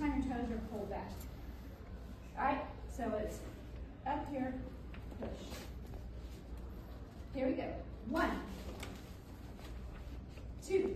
time your toes are pulled back. All right, so it's up here, push. Here we go. 1,